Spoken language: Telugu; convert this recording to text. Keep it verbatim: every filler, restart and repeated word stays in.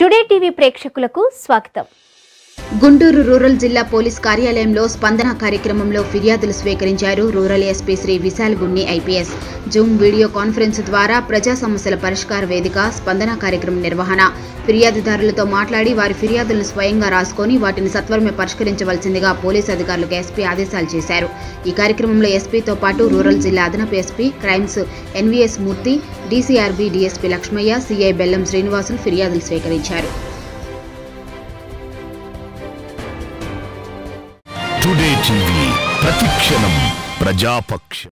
టుడే టీవీ ప్రేక్షకులకు స్వాగతం. గుంటూరు రూరల్ జిల్లా పోలీస్ కార్యాలయంలో స్పందన కార్యక్రమంలో ఫిర్యాదులు స్వీకరించారు rural SP Shri Vishal Gunni IPS. Zoom video conference ద్వారా ప్రజా సమస్యల పరిష్కార వేదిక స్పందన కార్యక్రమం నిర్వహణ. ఫిర్యాదుదారులతో మాట్లాడి వారి ఫిర్యాదులను స్వయంగా రాసుకొని వాటిని సత్వరమే పరిష్కరించవలసిందిగా పోలీసు అధికారులకు ఎస్పీ ఆదేశాలు చేశారు. ఈ కార్యక్రమంలో ఎస్పీతో పాటు రూరల్ జిల్లా అదనపు SP crimes NVS Murthy, DCRB DSP Lakshmaiah, CI Bellam Srinivasulu ఫిర్యాదులు స్వీకరించారు. టుడే టీవీ ప్రతిక్షణం ప్రజాపక్ష.